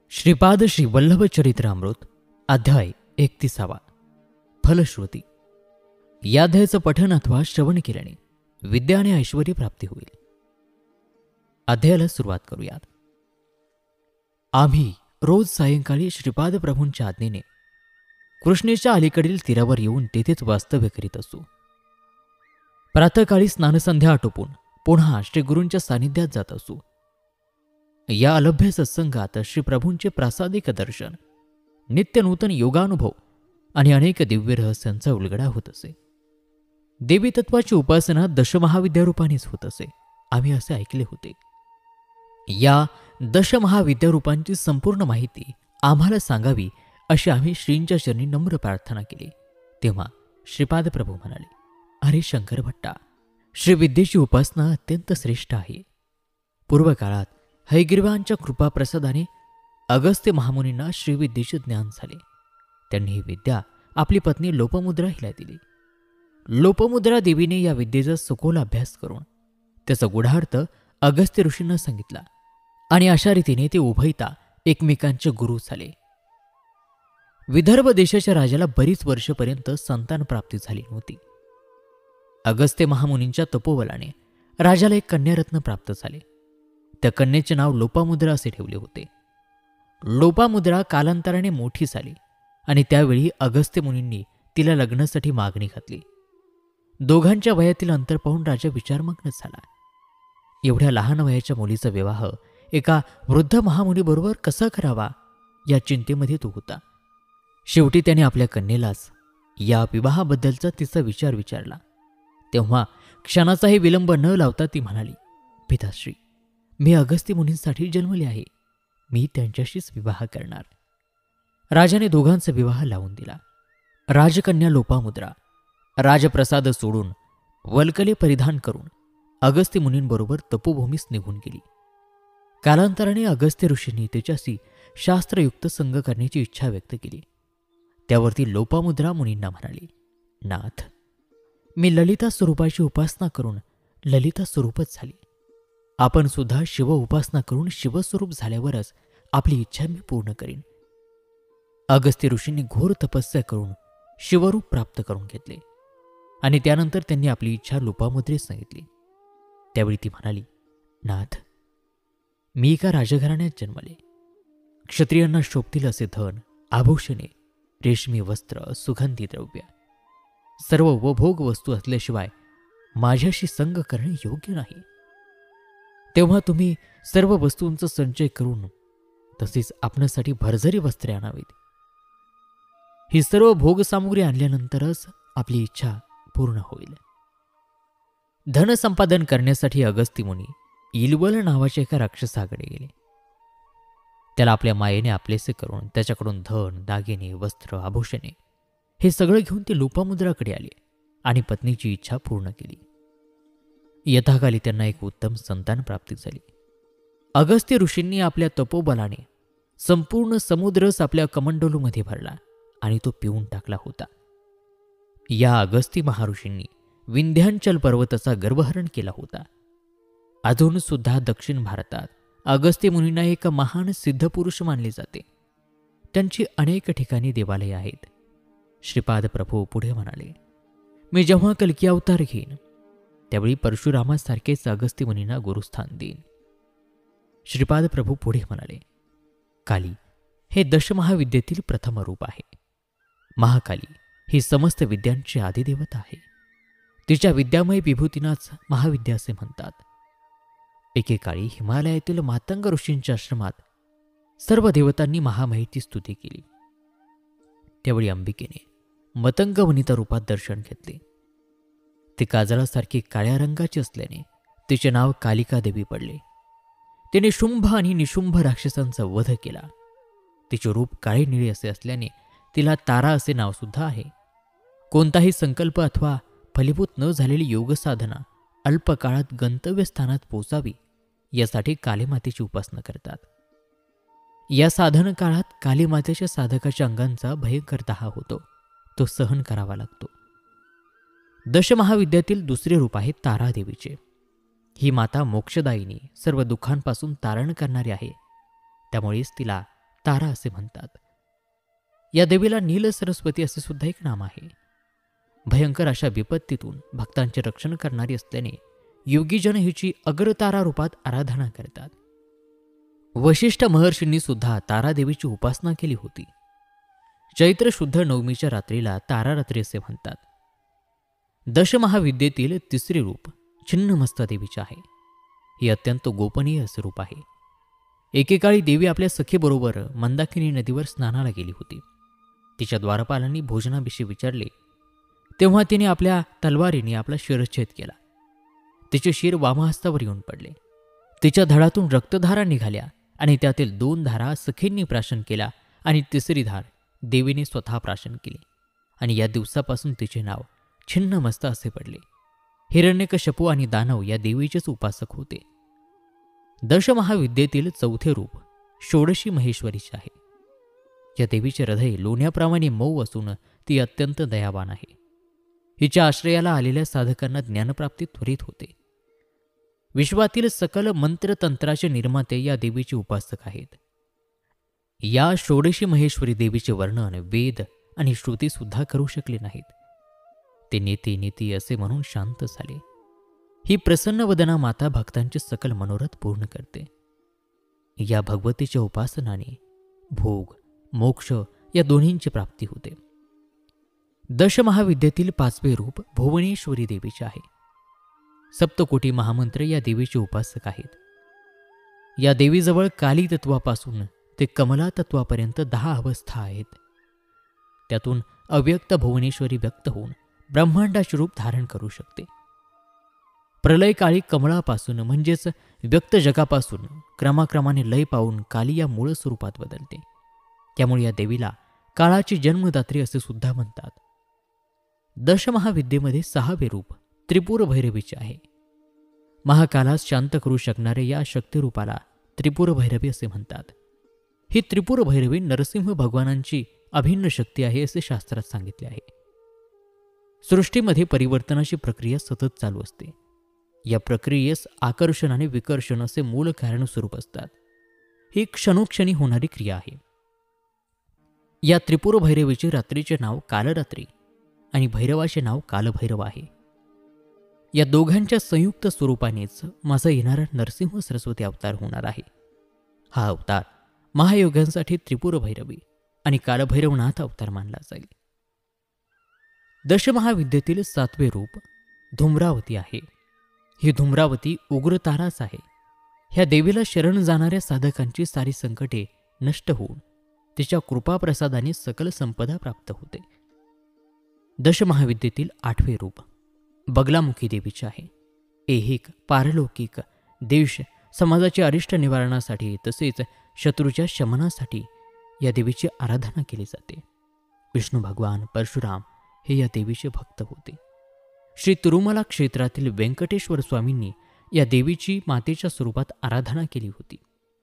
श्रीपाद श्री वल्लभ चरित्रामृत अध्याय 31. फलश्रुती. या अध्यायाचं पठन अथवा श्रवण केल्याने विद्या आणि ऐश्वर्य प्राप्ती होईल. अध्यायाला सुरुवात करूयात. आम्ही रोज सायंकाळी श्रीपाद प्रभूंच्या आज्ञेने कृष्णेच्या अलीकडील तीरावर येऊन तेथेच वास्तव्य करीत असू. प्रातःकाळी स्नानसंध्या आटोपून पुन्हा श्री गुरूंच्या सानिध्यात जात असू. या अलभ्य सत्संगात श्री प्रभूंचे प्रासादिक दर्शन, नित्य नूतन योगानुभव आणि अनेक दिव्य रहस्यांचा उलगडा होत असे. देवी तत्वाची उपासना दशमहाविद्यारूपानेच होत असे, आम्ही असे ऐकले होते. या दशमहाविद्यारूपांची संपूर्ण माहिती आम्हाला सांगावी अशी आम्ही श्रींच्या चरणी नम्र प्रार्थना केली. तेव्हा श्रीपाद प्रभू म्हणाले, अरे शंकर भट्टा, श्रीविद्येची उपासना अत्यंत श्रेष्ठ आहे. पूर्वकाळात हयग्रीवांच्या कृपाप्रसादाने अगस्त्य महामुनींना श्रीविद्येचे ज्ञान झाले. त्यांनी ही विद्या आपली पत्नी लोपमुद्रा हिला दिली. लोपमुद्रा देवीने या विद्येचा सखोल अभ्यास करून त्याचा गूढार्थ अगस्त्य ऋषींना सांगितला आणि अशा रीतीने ते उभयता एकमेकांचे गुरु झाले. विदर्भ देशाच्या राजाला बरीच वर्षपर्यंत संतान प्राप्ती झाली नव्हती. अगस्त्य महामुनींच्या तपोबलाने राजाला एक कन्यारत्न प्राप्त झाले. त्या कन्येचे नाव लोपामुद्रा असे ठेवले होते. लोपामुद्रा कालांतराने मोठी झाली आणि त्यावेळी अगस्त्य मुनींनी तिला लग्नासाठी मागणी घातली. दोघांच्या वयातील अंतर पाहून राजा विचारमग्न झाला. एवढ्या लहान वयाच्या मुलीचा विवाह एका वृद्ध महामुनीबरोबर कसा करावा या चिंतेमध्ये तो होता. शेवटी त्याने आपल्या कन्येलाच या विवाहाबद्दलचा तिचा विचार विचारला. तेव्हा क्षणाचाही विलंब न लावता ती म्हणाली, पिताश्री, मी अगस्त्य मुनींसाठी जन्मले आहे. मी त्यांच्याशीच विवाह करणार. राजाने दोघांचा विवाह लावून दिला. राजकन्या लोपामुद्रा राजप्रसाद सोडून वल्कले परिधान करून अगस्त्य मुनींबरोबर तपोभूमीस निघून गेली. कालांतराने अगस्त्य ऋषींनी तिच्याशी शास्त्रयुक्त संग करण्याची इच्छा व्यक्त केली. त्यावरती लोपामुद्रा मुनींना म्हणाली, नाथ, मी ललिता स्वरूपाची उपासना करून ललिता स्वरूपच झाली. आपण सुद्धा शिव उपासना करून शिवस्वरूप झाल्यावरच आपली इच्छा मी पूर्ण करीन. अगस्त्य ऋषींनी घोर तपस्या करून शिवरूप प्राप्त करून घेतले आणि त्यानंतर त्यांनी आपली इच्छा लोपामुद्रेस सांगितली. त्यावेळी ती म्हणाली, नाथ, मी एका राजघराण्यात जन्मले. क्षत्रियांना शोभतील असे धन, आभूषणे, रेशमी वस्त्र, सुगंधी द्रव्य, सर्व उपभोग वस्तू असल्याशिवाय माझ्याशी संग करणे योग्य नाही. तेव्हा तुम्ही सर्व वस्तूंचा संचय करून तसेच आपणासाठी भरझरी वस्त्रे आणावीत. ही सर्व भोगसामुग्री आणल्यानंतरच आपली इच्छा पूर्ण होईल. धनसंपादन करण्यासाठी अगस्त्य मुनी इलवल नावाच्या एका राक्षसाकडे गेले. त्याला आपल्या मायेने आपलेसे करून त्याच्याकडून धन, दागिने, वस्त्र, आभूषणे हे सगळं घेऊन ते लोपामुद्राकडे आले आणि पत्नीची इच्छा पूर्ण केली. यथाकाली त्यांना एक उत्तम संतान प्राप्ती झाली. अगस्त्य ऋषींनी आपल्या तपोबलाने संपूर्ण समुद्रस आपल्या कमंडलूमध्ये भरला आणि तो पिऊन टाकला होता. या अगस्त्य महर्षींनी विंध्यांचल पर्वताचा गर्भहरण केला होता. अजून सुद्धा दक्षिण भारतात अगस्त्य मुनींना एक महान सिद्धपुरुष मानले जाते. त्यांची अनेक ठिकाणी देवालये आहेत. श्रीपाद प्रभू पुढे म्हणाले, मी जेव्हा कल्की अवतार घेईन त्यावेळी परशुरामासारखेच अगस्त्य मुनींना गुरुस्थान देईन. श्रीपाद प्रभू पुढे म्हणाले, काली हे दशमहाविद्येतील प्रथम रूप आहे. महाकाली ही समस्त विद्यांची आदिदेवता आहे. तिच्या विद्यामय विभूतीनाच महाविद्या असे म्हणतात. एकेकाळी हिमालयातील मातंग ऋषींच्या आश्रमात सर्व देवतांनी महामायेची स्तुती केली. त्यावेळी अंबिकेने मतंग वनिता रूपात दर्शन घेतले. ती काजळासारखी काळ्या रंगाची असल्याने तिचे नाव कालिका देवी पडले. तिने शुंभ आणि निशुंभ राक्षसांचा वध केला. तिचे रूप काळे निळे असे असल्याने तिला तारा असे नाव सुद्धा आहे. कोणताही संकल्प अथवा फलीभूत न झालेली योगसाधना अल्प काळात गंतव्यस्थानात पोचावी यासाठी कालीमातेची उपासना करतात. या साधन काळात कालीमातेच्या साधकाच्या अंगांचा भयंकर दाह होतो, तो सहन करावा लागतो. दशमहाविद्यातील दुसरे रूप आहे तारादेवीचे. ही माता मोक्षदायिनी, सर्व दुःखांपासून तारण करणारी आहे. त्यामुळेच तिला तारा असे म्हणतात. या देवीला नील सरस्वती असे सुद्धा एक नाम आहे. भयंकर अशा विपत्तीतून भक्तांचे रक्षण करणारी असल्याने योगीजन हिची अग्रतारा रूपात आराधना करतात. वशिष्ठ महर्षींनी सुद्धा तारादेवीची उपासना केली होती. चैत्र शुद्ध नवमीच्या रात्रीला तारारात्री असे म्हणतात. दशमहाविद्येतील तिसरे रूप छिन्नमस्ता देवीचे आहे. हे अत्यंत गोपनीय असे रूप आहे. एकेकाळी देवी आपल्या सखीबरोबर मंदाकिनी नदीवर स्नानाला गेली होती. तिच्या द्वारपालांनी भोजनाविषयी विचारले तेव्हा तिने आपल्या तलवारीने आपला शिरच्छेद केला. तिचे शिर वामहस्तावर येऊन पडले. तिच्या धडातून रक्तधारा निघाल्या आणि त्यातील 2 धारा सखींनी प्राशन केला आणि तिसरी धार देवीने स्वतः प्राशन केली आणि या दिवसापासून तिचे नाव छिन्नमस्ता असे पडले. हिरण्यकश्यपू आणि दानव या देवीचेच उपासक होते. दशमहाविद्येतील चौथे रूप षोडशी महेश्वरीचे आहे. या देवीचे हृदय लोण्याप्रमाणे मऊ असून ती अत्यंत दयावान आहे. हिच्या आश्रयाला आलेल्या साधकांना ज्ञानप्राप्ती त्वरित होते. विश्वातील सकल मंत्रतंत्राचे निर्माते या देवीचे उपासक आहेत. या षोडशी महेश्वरी देवीचे वर्णन वेद आणि श्रुती सुद्धा करू शकले नाहीत. ते नेती नेती असे म्हणून शांत झाले. ही प्रसन्न वदना माता भक्तांचे सकल मनोरथ पूर्ण करते. या भगवतीच्या उपासनाने भोग मोक्ष या दोन्हींची प्राप्ती होते. दशमहाविद्येतील 5वे रूप भुवनेश्वरी देवीचे आहे. सप्तकोटी महामंत्र या देवीचे उपासक आहेत. या देवीजवळ काली तत्वापासून ते कमला तत्वापर्यंत 10 अवस्था आहेत. त्यातून अव्यक्त भुवनेश्वरी व्यक्त होऊन ब्रह्मांडाचे रूप धारण करू शकते. प्रलयकाळी कमळापासून म्हणजेच व्यक्त जगापासून क्रमाक्रमाने लय पावून काली या मूळ स्वरूपात बदलते. त्यामुळे या देवीला काळाची जन्मदात्री असे सुद्धा म्हणतात. दशमहाविद्येमध्ये 6वे रूप त्रिपुर भैरवीचे आहे. महाकालास शांत करू शकणारे या शक्तिरूपाला त्रिपुर भैरवी असे म्हणतात. ही त्रिपुर भैरवी नरसिंह भगवानांची अभिन्न शक्ती आहे असे शास्त्रात सांगितले आहे. सृष्टीमध्ये परिवर्तनाची प्रक्रिया सतत चालू असते. या प्रक्रियेस आकर्षण आणि विकर्षण असे मूल कारण स्वरूप असतात. ही क्षणोक्षणी होणारी क्रिया आहे. या त्रिपुर भैरवीचे रात्रीचे नाव कालरात्री आणि भैरवाचे नाव कालभैरव आहे. या दोघांच्या संयुक्त स्वरूपानेच माझा येणारा नरसिंह सरस्वती अवतार होणार आहे. हा अवतार महायोगांसाठी त्रिपुर भैरवी आणि कालभैरवनाथ अवतार मानला जाईल. दशमहाविद्येतील 7वे रूप धूम्रावती आहे. ही धूम्रावती उग्र ताराच आहे. ह्या देवीला शरण जाणाऱ्या साधकांची सारी संकटे नष्ट होऊन तिच्या कृपाप्रसादाने सकल संपदा प्राप्त होते. दशमहाविद्येतील 8वे रूप बगलामुखी देवीचे आहे. ऐहिक पारलौकिक देश समाजाच्या अरिष्ट निवारणासाठी तसेच शत्रूच्या शमनासाठी या देवीची आराधना केली जाते. विष्णू भगवान परशुराम हे या देवीचे भक्त होते. श्री तिरुमला क्षेत्रातील व्यंकटेश्वर स्वामींनी या देवीची मातेच्या स्वरूपात आराधना केली होती.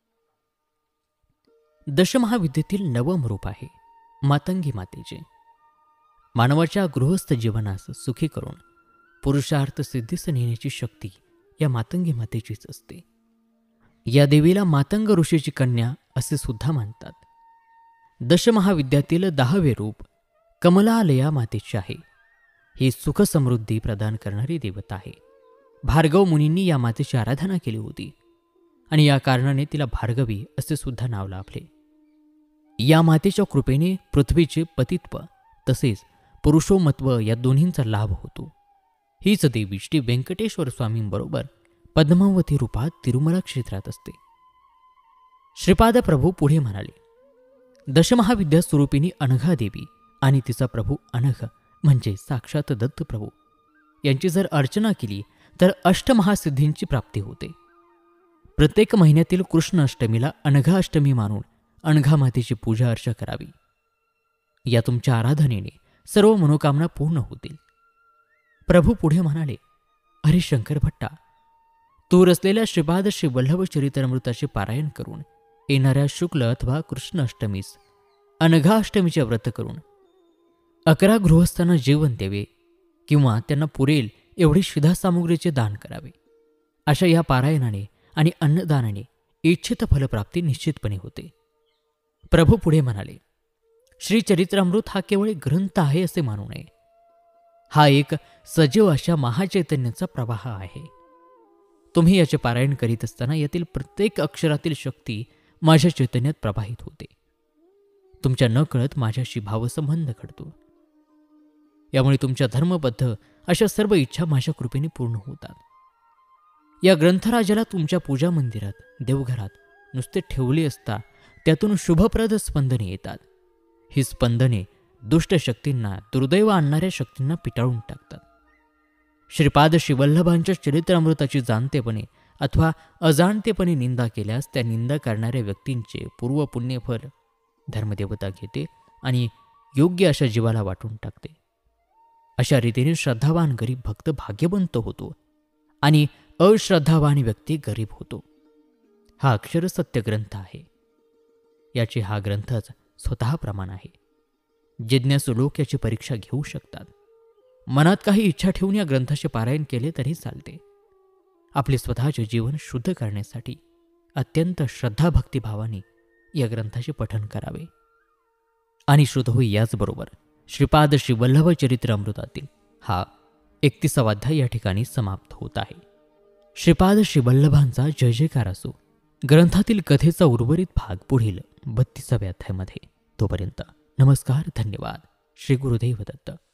दशमहाविद्येतील 9वं रूप आहे मातंगी मातेचे. मानवाच्या गृहस्थ जीवनास सुखी करून पुरुषार्थ सिद्धीस नेण्याची शक्ती या मातंगी मातेचीच असते. या देवीला मातंग ऋषीची कन्या असे सुद्धा मानतात. दशमहाविद्यातील 10वे रूप कमलालया मातेचे आहे. ही सुख समृद्धी प्रदान करणारी देवता आहे. भार्गव मुनींनी या मातेची आराधना केली होती आणि या कारणाने तिला भार्गवी असे सुद्धा नाव लाभले. या मातेच्या कृपेने पृथ्वीचे पतित्व तसेच पुरुषोमत्व या दोन्हींचा लाभ होतो. हीच देवी श्री व्यंकटेश्वर स्वामींबरोबर पद्मावती रूपात तिरुमला क्षेत्रात असते. श्रीपाद प्रभू पुढे म्हणाले, दशमहाविद्या स्वरूपिणी अनघा देवी आणि तिचा प्रभू अनघ म्हणजे साक्षात दत्त प्रभू यांची जर अर्चना केली तर अष्टमहासिद्धींची प्राप्ती होते. प्रत्येक महिन्यातील कृष्ण अष्टमीला अनघा अष्टमी मानून अनघा मातेची पूजा अर्चा करावी. या तुमच्या आराधनेने सर्व मनोकामना पूर्ण होतील. प्रभू पुढे म्हणाले, अरे शंकर भट्टा, तू रचलेल्या श्रीपाद श्री वल्लभ चरित्रामृताचे पारायण करून येणाऱ्या शुक्ल अथवा कृष्ण अष्टमीस अनघा अष्टमीचे व्रत करून 11 गृहस्थांना जेवण द्यावे किंवा त्यांना पुरेल एवढी शिधा सामुग्रीचे दान करावे. अशा या पारायणाने आणि अन्नदानाने इच्छित फलप्राप्ती निश्चितपणे होते. प्रभू पुढे म्हणाले, श्री चरित्रामृत हा केवळ एक ग्रंथ आहे असे मानू नये. हा एक सजीव अशा महाचैतन्याचा प्रवाह आहे. तुम्ही याचे पारायण करीत असताना यातील प्रत्येक अक्षरातील शक्ती माझ्या चैतन्यात प्रवाहित होते. तुमच्या नकळत माझ्याशी भावसंबंध घडतो. यामुळे तुमच्या धर्मबद्ध अशा सर्व इच्छा माझ्या कृपेने पूर्ण होतात. या ग्रंथराजाला तुमच्या पूजा मंदिरात, देवघरात नुसते ठेवले असता त्यातून शुभप्रद स्पंदने येतात. ही स्पंदने दुष्ट शक्तींना, दुर्दैव आणणाऱ्या शक्तींना पिटाळून टाकतात. श्रीपाद श्रीवल्लभांच्या चरित्रामृताची जाणतेपणे अथवा अजाणतेपणे निंदा केल्यास त्या निंदा करणाऱ्या व्यक्तींचे पूर्व पुण्यफल धर्मदेवता घेते आणि योग्य अशा जीवाला वाटून टाकते. अशा रीतीने श्रद्धावान गरीब भक्त भाग्यवंत होतो आणि अश्रद्धावान व्यक्ती गरीब होतो. हा अक्षरसत्य ग्रंथ आहे. याचे हा ग्रंथच स्वतः प्रमाण आहे. जिज्ञासू लोक याची परीक्षा घेऊ शकतात. मनात काही इच्छा ठेवून या ग्रंथाचे पारायण केले तरी चालते. आपले स्वतःचे जीवन शुद्ध करण्यासाठी अत्यंत श्रद्धाभक्तिभावाने या ग्रंथाचे पठण करावे. आणि शुद्ध होई. याचबरोबर श्रीपाद श्रीवल्लभ चरित्रामृतातील हा 31वा अध्याय या ठिकाणी समाप्त होत आहे. श्रीपाद श्रीवल्लभांचा जय जयकार असो. ग्रंथातील कथेचा उर्वरित भाग पुढील 32व्या अध्यायामध्ये. तोपर्यंत नमस्कार, धन्यवाद. श्री गुरुदेव दत्त.